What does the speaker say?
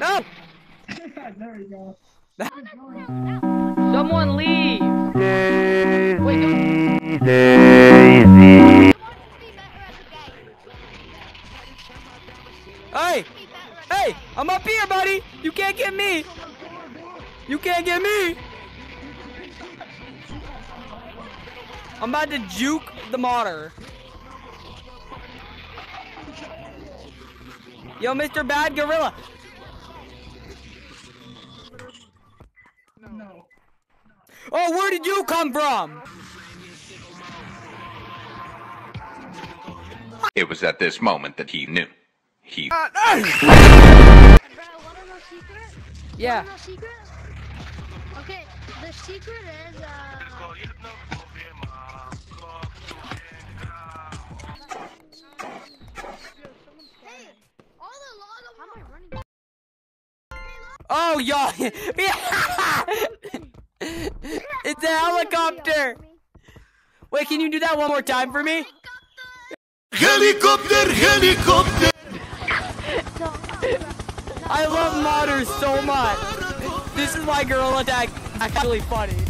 No! There we go. Someone leave! Wait, no. Hey! Hey! I'm up here, buddy! You can't get me! You can't get me! I'm about to juke the modder. Yo, Mr. Bad Gorilla! No. Oh, where did you come from? It was at this moment that he knew. He... Bro, wanna know secret? Yeah. Wanna know secret? Okay, the secret is, Hey, all the log of... How am I running? Oh, y'all. It's a helicopter. Wait, can you do that one more time for me? Helicopter, helicopter. I love modders so much. This is why Gorillatag is actually funny.